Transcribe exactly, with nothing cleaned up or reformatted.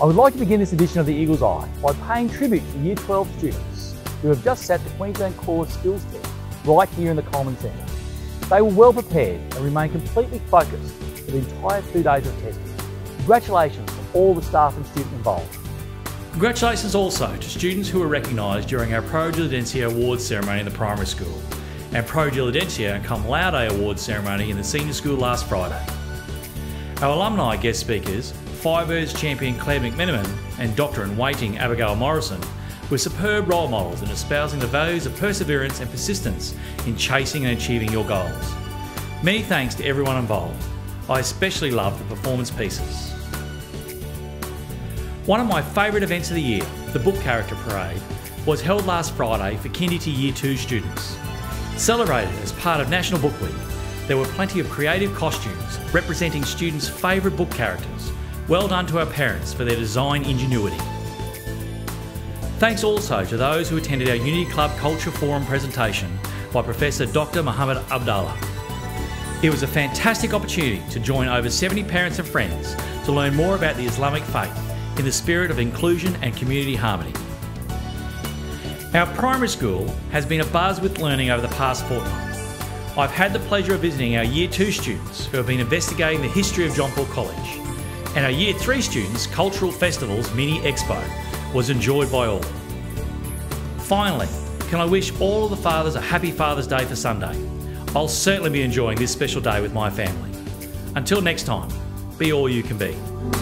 I would like to begin this edition of the Eagle's Eye by paying tribute to Year twelve students who have just sat the Queensland Core Skills Test right here in the Coleman Centre. They were well prepared and remained completely focused for the entire two days of testing. Congratulations to all the staff and students involved. Congratulations also to students who were recognised during our Pro Diligentia Awards ceremony in the primary school and Pro Diligentia Cum Laude Awards ceremony in the senior school last Friday. Our alumni guest speakers, Firebirds champion Claire McMenamin and Doctor-in-Waiting Abigail Morrison, were superb role models in espousing the values of perseverance and persistence in chasing and achieving your goals. Many thanks to everyone involved. I especially loved the performance pieces. One of my favourite events of the year, the Book Character Parade, was held last Friday for Kindy to Year two students. Celebrated as part of National Book Week, there were plenty of creative costumes representing students' favourite book characters. Well done to our parents for their design ingenuity. Thanks also to those who attended our Unity Club Culture Forum presentation by Professor Doctor Muhammad Abdallah. It was a fantastic opportunity to join over seventy parents and friends to learn more about the Islamic faith in the spirit of inclusion and community harmony. Our primary school has been abuzz with learning over the past fortnight. I've had the pleasure of visiting our Year two students who have been investigating the history of John Paul College, and our Year three students' Cultural Festivals Mini Expo was enjoyed by all. Finally, can I wish all of the fathers a happy Father's Day for Sunday. I'll certainly be enjoying this special day with my family. Until next time, be all you can be.